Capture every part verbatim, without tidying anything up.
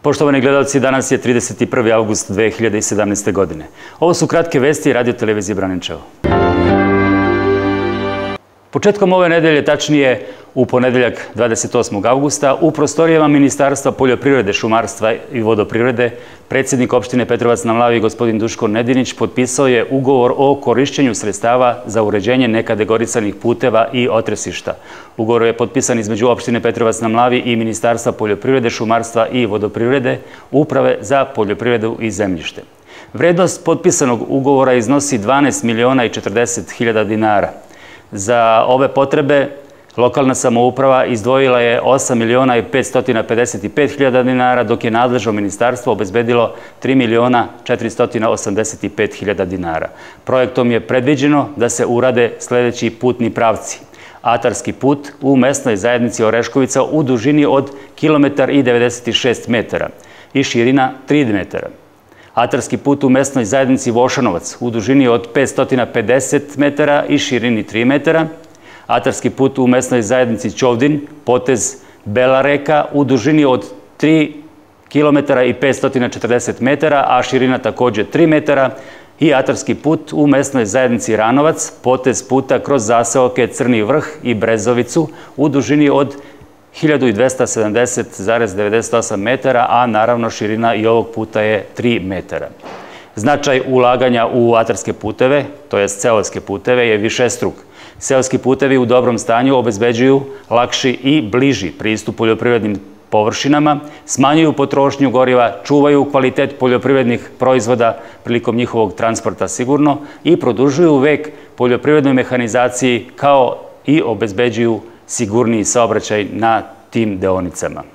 Poštovani gledalci, danas je trideset prvi avgust dve hiljade sedamnaeste. godine. Ovo su kratke vesti Radio televizije Braninčevo. Početkom ove nedelje, tačnije u ponedeljak dvadeset osmog avgusta, u prostorijama Ministarstva poljoprivrede, šumarstva i vodoprivrede, predsjednik opštine Petrovac na Mlavi, gospodin Duško Nedinić, potpisao je ugovor o korišćenju sredstava za uređenje nekategorisanih puteva i otresišta. Ugovor je potpisan između opštine Petrovac na Mlavi i Ministarstva poljoprivrede, šumarstva i vodoprivrede, Uprave za poljoprivredu i zemljište. Vrednost potpisanog ugovora iznosi dvanaest miliona i četrdeset hiljada dinara. Za ove potrebe lokalna samouprava izdvojila je osam miliona i petsto pedeset pet hiljada dinara, dok je nadležno ministarstvo obezbedilo tri miliona četiristo osamdeset pet hiljada dinara. Projektom je predviđeno da se urade sljedeći putni pravci. Atarski put u mesnoj zajednici Oreškovica u dužini od kilometar i devedeset šest metara i širina tri metara. Atarski put u mesnoj zajednici Vošanovac u dužini od petsto pedeset metara i širini tri metara. Atarski put u mesnoj zajednici Ćovdin, potez Bela reka u dužini od tri kilometra i petsto četrdeset metara, a širina također tri metara. I atarski put u mesnoj zajednici Ranovac, potez puta kroz zaseoke Crni vrh i Brezovicu u dužini od hiljadu dvesta sedamdeset zarez devedeset osam metara, a naravno širina i ovog puta je tri metara. Značaj ulaganja u atarske puteve, to jest seoske puteve, je višestruk. Seoski putevi u dobrom stanju obezbeđuju lakši i bliži pristup poljoprivrednim površinama, smanjuju potrošnju goriva, čuvaju kvalitet poljoprivrednih proizvoda prilikom njihovog transporta sigurno i produžuju vek poljoprivrednoj mehanizaciji, kao i obezbeđuju sigurniji saobraćaj na tim deonicama.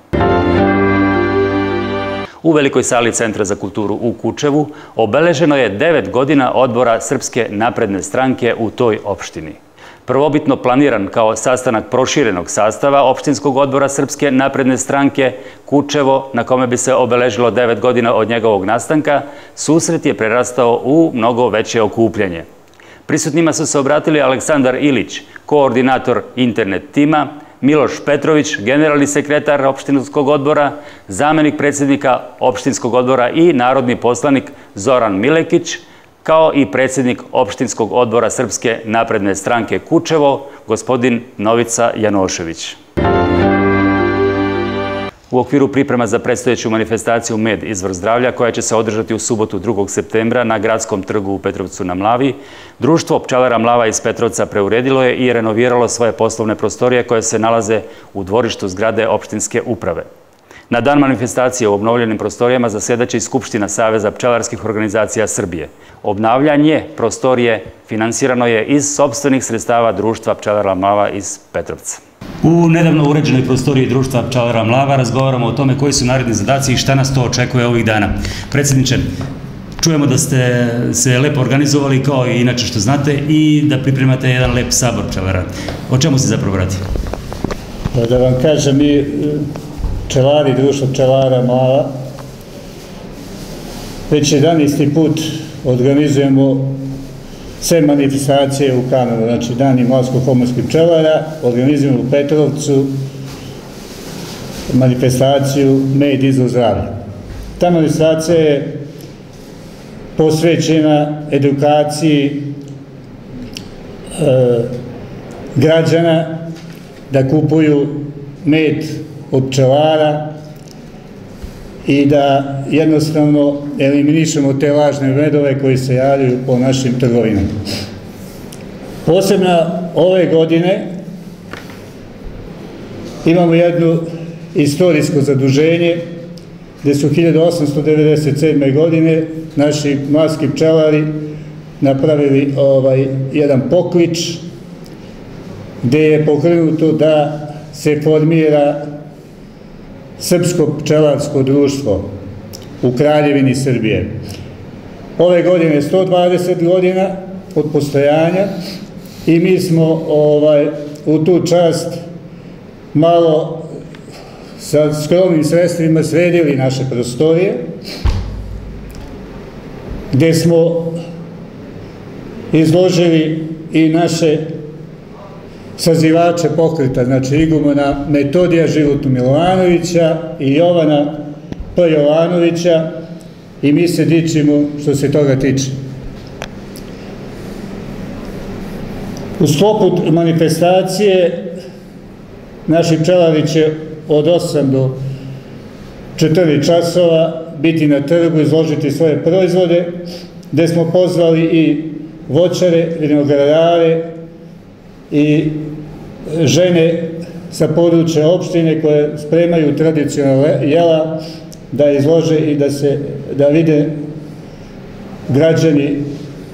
U velikoj sali Centra za kulturu u Kučevu obeleženo je devet godina odbora Srpske napredne stranke u toj opštini. Prvobitno planiran kao sastanak proširenog sastava opštinskog odbora Srpske napredne stranke Kučevo, na kome bi se obeležilo devet godina od njegovog nastanka, susret je prerastao u mnogo veće okupljanje. Prisutnima su se obratili Aleksandar Ilić, koordinator internet tima, Miloš Petrović, generalni sekretar opštinskog odbora, zamenik predsjednika opštinskog odbora i narodni poslanik Zoran Milekić, kao i predsjednik opštinskog odbora Srpske napredne stranke Kučevo, gospodin Novica Janošević. U okviru priprema za predstojeću manifestaciju Med, izvor zdravlja, koja će se održati u subotu drugog septembra na Gradskom trgu u Petrovcu na Mlavi, Društvo pčelara Mlava iz Petrovca preuredilo je i renoviralo svoje poslovne prostorije koje se nalaze u dvorištu zgrade opštinske uprave. Na dan manifestacije u obnovljenim prostorijama zasedaće i Skupština Saveza pčelarskih organizacija Srbije. Obnavljanje prostorije finansirano je iz sopstvenih sredstava Društva pčelara Mlava iz Petrovca. U nedavno uređenoj prostoriji Društva pčelara Mlava razgovaramo o tome koji su naredni zadaci i šta nas to očekuje ovih dana. Predsjedniče, čujemo da ste se lepo organizovali, kao i inače što znate, i da pripremate jedan lep sabor pčelara. O čemu se zapravo radi? Da vam kažem, mi pčelari Društva pčelara Mlava već jedanaesti put organizujemo sve manifestacije u Kanadu, znači Dani mlavsko-pomorskih pčelara, organizujemo u Petrovcu manifestaciju Med, izvor zdravlja. Ta manifestacija je posvećena edukaciji e, građana da kupuju med od pčelara i da jednostavno eliminišemo te lažne medove koji se javljaju po našim trgovinama. Posebno ove godine imamo jedno istorijsko zaduženje gde su hiljadu osamsto devedeset sedme. godine naši mlavski pčelari napravili ovaj jedan poklič gde je pokrenuto da se formira Srpsko pčelarsko društvo u Kraljevini Srbije. Ove godine sto dvadeset godina od postojanja i mi smo ovaj, u tu čast malo sa skromnim sredstvima sredili naše prostorije, gde smo izložili i naše sazivače pokreta, znači igumana Metodija Životu Milovanovića i Jovana P. Jovanovića i mi se dičimo što se toga tiče. U sklopu manifestacije naši pčelari će od osam do četrnaest časova biti na trgu, izložiti svoje proizvode, gde smo pozvali i voćare, vinogradare i žene sa područja opštine koje spremaju tradicionalne jela da izlože i da se da vide građani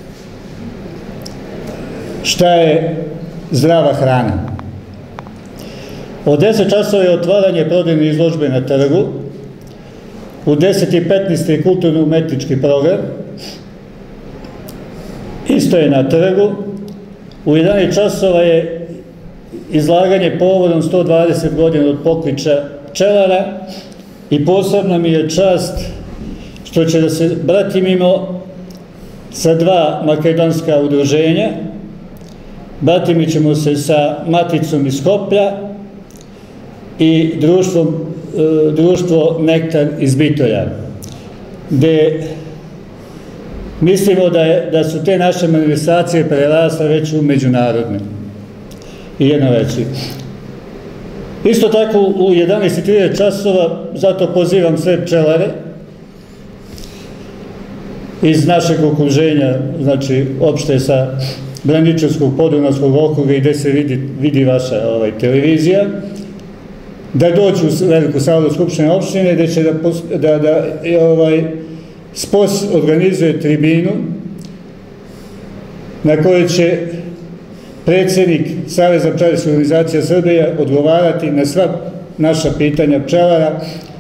šta je zdrava hrana. Od deset časova je otvaranje prodajne izložbe na trgu, u deset i petnaest je kulturno-umetnički program, isto je na trgu, u jedanaest časova je izlaganje povodom sto dvadeset godina od pokliča pčelara i posebno mi je čast što će da se bratimimo sa dva makedonska udruženja. Bratimit ćemo se sa Maticom iz Skoplja i društvom, društvo Nektar iz Bitolja, gde mislimo da, je, da su te naše manifestacije prerasle već u međunarodne i jedno veći. Isto tako u jedanaest i trideset časova, zato pozivam sve pčelare iz našeg okruženja, znači opšte sa Braničevskog, Podunavskog okruga i gde se vidi, vidi vaša ovaj, televizija, da dođu u veliku salu Skupštine opštine, gde će da, da, da ovaj, S P O S organizuje tribinu na kojoj će predsjednik Saveza pčelarskih organizacija Srbije odgovarati na sva naša pitanja pčelara,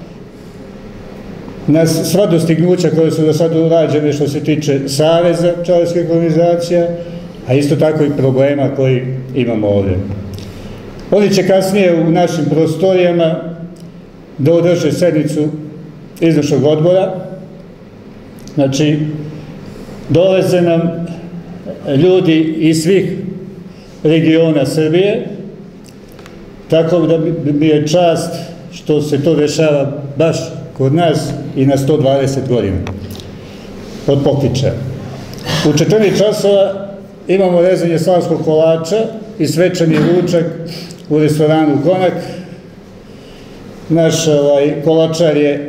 na sva dostignuća koje su do sada urađene što se tiče Saveza pčelarskih organizacija, a isto tako i problema koji imamo ovdje. Oni će kasnije u našim prostorijama da održe sednicu izvršnog odbora. Znači, dolaze nam ljudi iz svih regiona Srbije, tako da mi je čast što se to dešava baš kod nas i na sto dvadeset godina od pokliča. U četrnaest časova imamo rezanje slavskog kolača i svečani ručak u restoranu Konak. Naš ovaj, kolačar je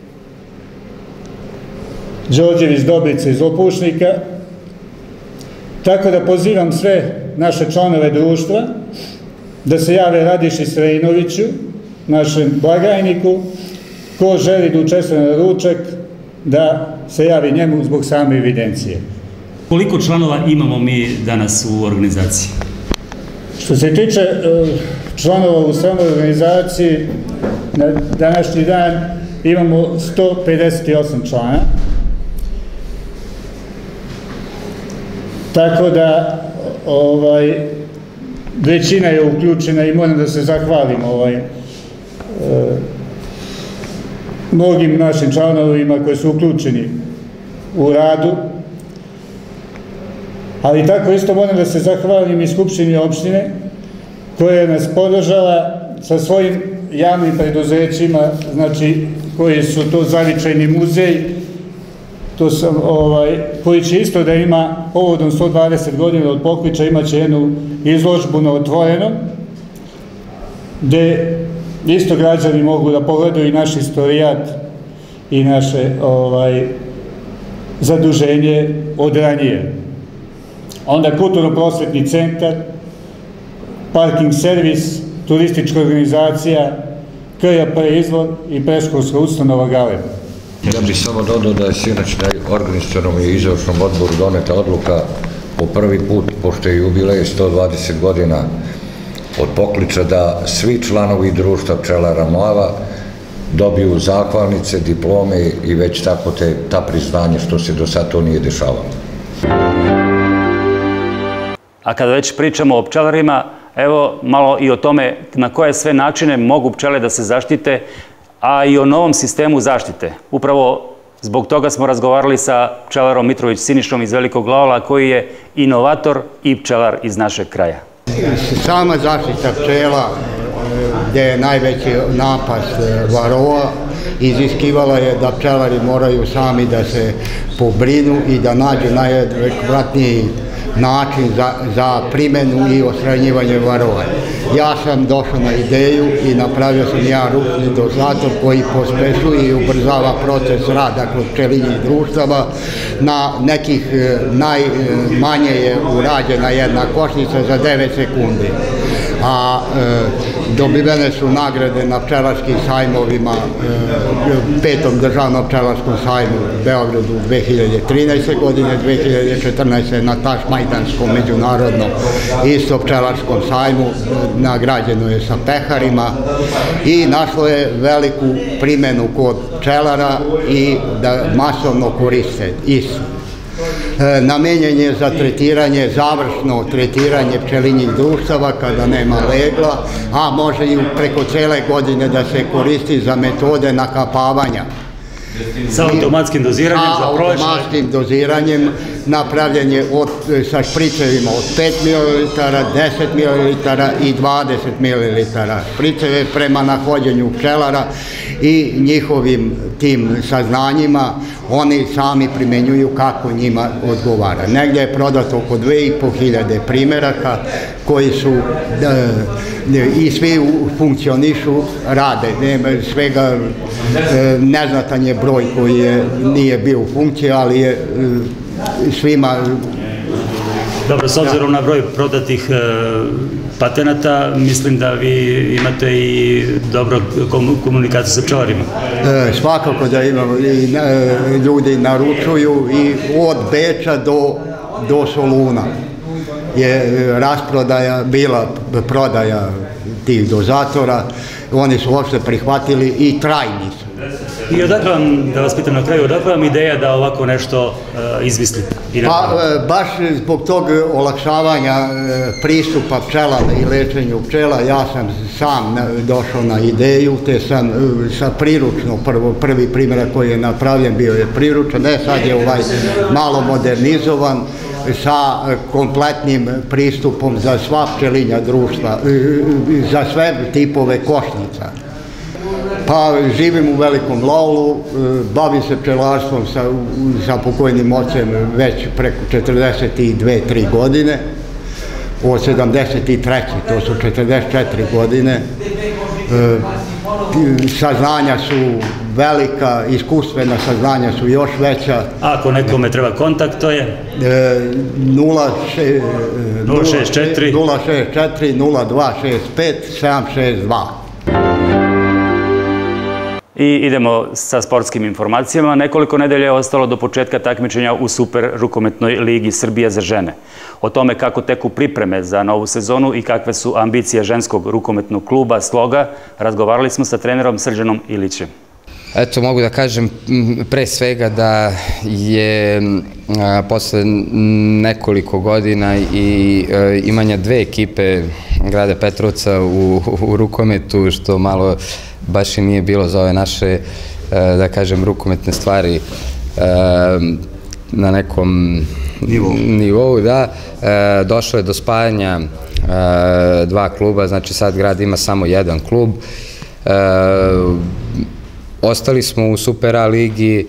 Đorđević Dobrica iz Opušnika, tako da pozivam sve naše članove društva da se jave Radiši Srejnoviću, našem blagajniku, ko želi da učestvuje na ručak, da se javi njemu zbog same evidencije. Koliko članova imamo mi danas u organizaciji? Što se tiče članova u samoj organizaciji, na današnji dan imamo sto pedeset osam člana, tako da ovaj, većina je uključena i moram da se zahvalim ovaj, e, mnogim našim članovima koji su uključeni u radu, ali tako isto moram da se zahvalim i Skupštini opštine koja je nas podržala sa svojim javnim preduzećima, znači koji su to zavičajni muzej, to sam, ovaj, koji će isto da ima povodom sto dvadeset godina od pokliča, imaće jednu izložbu na otvorenom, gde isto građani mogu da pogledaju i naš istorijat i naše ovaj, zaduženje od ranije. Onda kulturno-prosvetni centar, parking servis, turistička organizacija, K J P izvor i predškolska ustanova Galeb. Ja bih samo dodao da je sinoć na organizacionom i izvršnom odboru doneta odluka po prvi put, pošto je jubilej sto dvadeset godina od pokliča, da svi članovi društva pčelara Mlava dobiju zahvalnice, diplome i već tako te, ta priznanje što se do sada to nije dešavalo. A kada već pričamo o pčelarima, evo malo i o tome na koje sve načine mogu pčele da se zaštite, a i o novom sistemu zaštite. Upravo zbog toga smo razgovarali sa pčelarom Mitrović Sinišom iz Velikog Laola, koji je inovator i pčelar iz našeg kraja. Sama zaštita pčela, gdje je najveći napad varroa, iziskivala je da pčelari moraju sami da se pobrinu i da nađu najadekvatniji način za, za primenu i odstranjivanje varova. Ja sam došao na ideju i napravio sam ja ručni dozator koji pospešuje i ubrzava proces rada kod pčelinjih društava. Na nekih najmanje je urađena jedna košnica za devet sekundi. A e, dobivene su nagrade na pčelarskim sajmovima, e, petom državnom pčelarskom sajmu u Beogradu dve hiljade trinaeste. godine, dve hiljade četrnaeste. na Tašmajdanskom međunarodnom isto pčelarskom sajmu, nagrađeno je sa peharima i našlo je veliku primenu kod pčelara i da masovno koriste isto. Namenjen je za tretiranje, završno tretiranje pčelinjih društava kada nema legla, a može i preko cele godine da se koristi za metode nakapavanja. Sa automatskim doziranjem za proleće? Sa automatskim doziranjem, napravljen je od, sa špricevima od pet mililitara, deset mililitara i dvadeset mililitara. Špriceve prema nahođenju pčelara i njihovim tim saznanjima oni sami primenjuju kako njima odgovara. Negdje je prodato oko dve i po hiljade primjeraka koji su e, i svi funkcionišu, rade. Svega e, neznatan je broj koji je, nije bio u funkciji, ali je e, svima... Dobro, s obzirom na broj prodatih e, patenata, mislim da vi imate i dobro komunikaciju sa pčelarima. E, svakako da imamo, i, e, ljudi naručuju i od Beča do, do Soluna je rasprodaja, bila prodaja tih dozatora, oni su uopšte prihvatili i trajni su. I odakle vam, da vas pitam na kraju, odakle vam ideja da ovako nešto uh, izmislite? Pa, baš zbog tog olakšavanja pristupa pčelama i lečenju pčela, ja sam sam došao na ideju, te sam sa priručno, prvo, prvi primjer koji je napravljen bio je priručan, ne, sad je ovaj malo modernizovan, sa kompletnim pristupom za sva pčelinja društva, za sve tipove košnica. Pa živim u Velikom Laulu, bavim se pčelarstvom sa, sa pokojnim ocem već preko četrdeset dve tri godine, od sedamdeset treće. to su četrdeset četiri godine. Saznanja su velika, iskustvena saznanja su još veća. Ako nekome treba kontakt, to je? nula šest četiri nula dva šest pet sedam šest dva. I idemo sa sportskim informacijama. Nekoliko nedelja je ostalo do početka takmičenja u Super rukometnoj ligi Srbija za žene. O tome kako teku pripreme za novu sezonu i kakve su ambicije ženskog rukometnog kluba Sloga, razgovarali smo sa trenerom Srđanom Ilićem. Eto, mogu da kažem pre svega da je a, posle nekoliko godina i a, imanja dve ekipe grada Petrovca u, u rukometu, što malo baš i nije bilo za ove naše, a, da kažem, rukometne stvari a, na nekom nivou, nivou da, a, došlo je do spajanja a, dva kluba, znači sad grad ima samo jedan klub. A, Ostali smo u Super A ligi.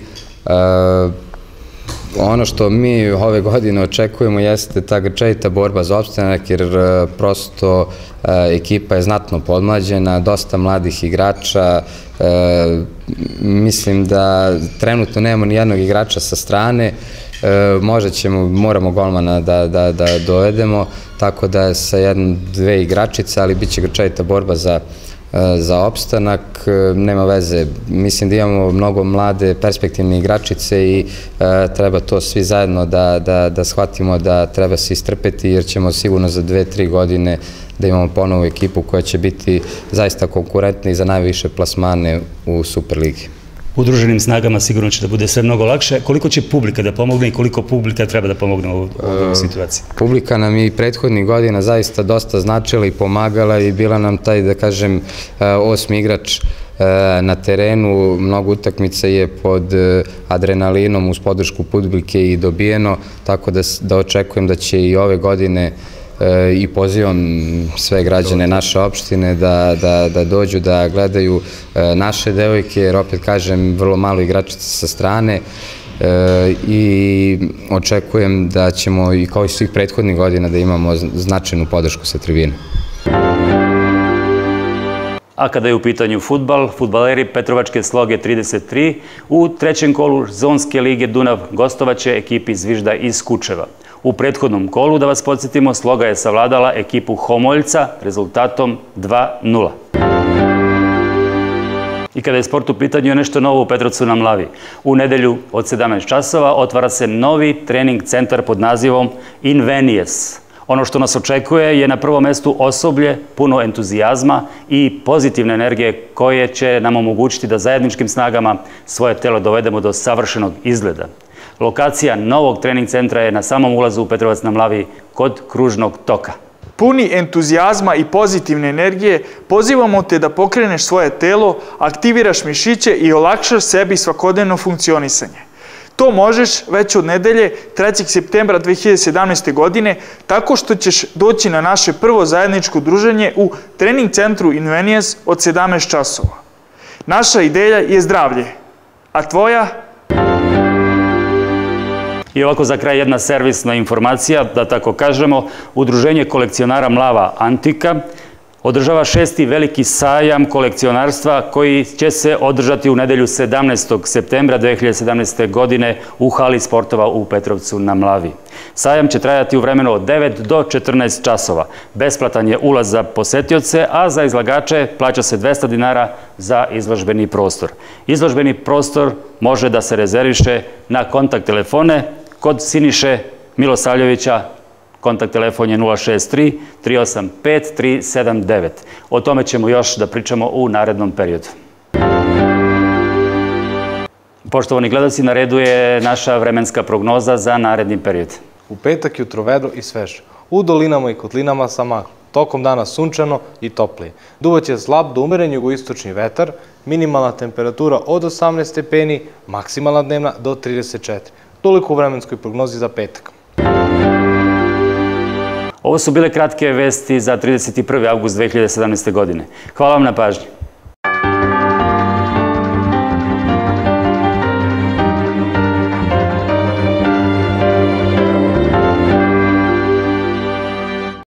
Ono što mi ove godine očekujemo jeste ta grčevita borba za opstanak, jer prosto ekipa je znatno podmlađena, dosta mladih igrača. Mislim da trenutno nemamo ni jednog igrača sa strane. Možda ćemo, moramo golmana da, da, da dovedemo, tako da je sa jednom, dve igračice, ali bit će grčevita borba za za opstanak, nema veze. Mislim da imamo mnogo mlade perspektivne igračice i e, treba to svi zajedno da, da, da shvatimo da treba se istrpeti, jer ćemo sigurno za dve, tri godine da imamo ponovu ekipu koja će biti zaista konkurentna i za najviše plasmane u Superligi. Udruženim snagama sigurno će da bude sve mnogo lakše. Koliko će publika da pomogne i koliko publika treba da pomogne u ovoj situaciji? Publika nam i prethodnih godina zaista dosta značila i pomagala i bila nam taj, da kažem, osmi igrač na terenu. Mnogo utakmica je pod adrenalinom uz podršku publike i dobijeno, tako da, da očekujem da će i ove godine i pozivam sve građane naše opštine da dođu, da gledaju naše devojke, jer opet kažem, vrlo malo igračica sa strane i očekujem da ćemo i kao i svih prethodnih godina da imamo značajnu podršku sa tribine. A kada je u pitanju fudbal, fudbaleri Petrovačke Sloge trideset tri u trećem kolu Zonske lige Dunav gostovaće ekipi Zvižda iz Kučeva. U prethodnom kolu, da vas podsjetimo, Sloga je savladala ekipu Homoljca rezultatom dva nula. I kada je sport u pitanju, je nešto novo u Petrovcu na Mlavi. U nedelju od sedamnaest časova otvara se novi trening centar pod nazivom Invenies. Ono što nas očekuje je na prvom mestu osoblje, puno entuzijazma i pozitivne energije koje će nam omogućiti da zajedničkim snagama svoje telo dovedemo do savršenog izgleda. Lokacija novog trening centra je na samom ulazu u Petrovac na Mlavi kod Kružnog toka. Puni entuzijazma i pozitivne energije, pozivamo te da pokreneš svoje telo, aktiviraš mišiće i olakšaš sebi svakodnevno funkcionisanje. To možeš već od nedelje trećeg septembra dve hiljade sedamnaeste. godine tako što ćeš doći na naše prvo zajedničko druženje u trening centru Invenies od sedamnaest časova. Naša ideja je zdravlje, a tvoja? I ovako za kraj jedna servisna informacija, da tako kažemo, Udruženje kolekcionara Mlava Antika održava šesti veliki sajam kolekcionarstva koji će se održati u nedelju sedamnaestog septembra dve hiljade sedamnaeste. godine u hali sportova u Petrovcu na Mlavi. Sajam će trajati u vremenu od devet do četrnaest časova. Besplatan je ulaz za posetioce, a za izlagače plaća se dvesta dinara za izložbeni prostor. Izložbeni prostor može da se rezerviše na kontakt telefone kod Siniše Milosavljevića. Kontakt telefon je nula šest tri tri osam pet tri sedam devet. O tome ćemo još da pričamo u narednom periodu. Poštovani gledalci, na redu je naša vremenska prognoza za naredni period. U petak jutro vedro i sveže. U dolinama i kotlinama sa maglom. Tokom dana sunčano i toplije. Duvaće slab do umeren jugoistočni vetar, minimalna temperatura od osamnaest stepeni, maksimalna dnevna do trideset četiri. Toliko u vremenskoj prognozi za petak. Ovo su bile kratke vesti za trideset prvi avgust dve hiljade sedamnaeste. godine. Hvala vam na pažnji.